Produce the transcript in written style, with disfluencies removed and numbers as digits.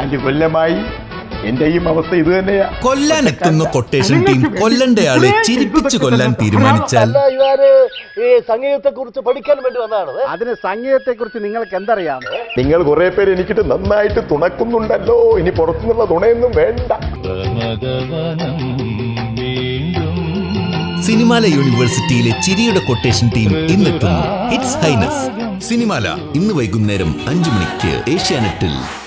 4 കൊല്ലമായി എന്റെയും അവസ്ഥ ഇത് തന്നെയാ. കൊല്ലാനെത്തുന്ന കൊട്ടേഷൻ ടീം കൊല്ലണ്ടയാളെ ചിരിപ്പിച്ചു കൊല്ലാൻ തീരുമാനിച്ചാൽ സംഗീതത്തെ കുറിച്ച് പഠിക്കാൻ വേണ്ടി വന്നതാണ്. അതിന് സംഗീതത്തെ കുറിച്ച് നിങ്ങൾക്ക് എന്തറിയാം? നിങ്ങൾ കുറെ പേര് എനിക്കിട്ട് നന്നായിട്ട് തുണക്കുന്നുണ്ടല്ലോ. ഇനി പുറത്തുനിന്നുള്ള തുണയൊന്നും വേണ്ട. സിനിമാല യൂണിവേഴ്സിറ്റിയിലെ ചിരിയുടെ കൊട്ടേഷൻ ടീം ഇന്നെത്തുന്നു. ഇറ്റ്സ് ഹൈനസ് സിനിമാല ഇന്ന് വൈകുന്നേരം 5 മണിക്ക് ഏഷ്യാനെറ്റിൽ.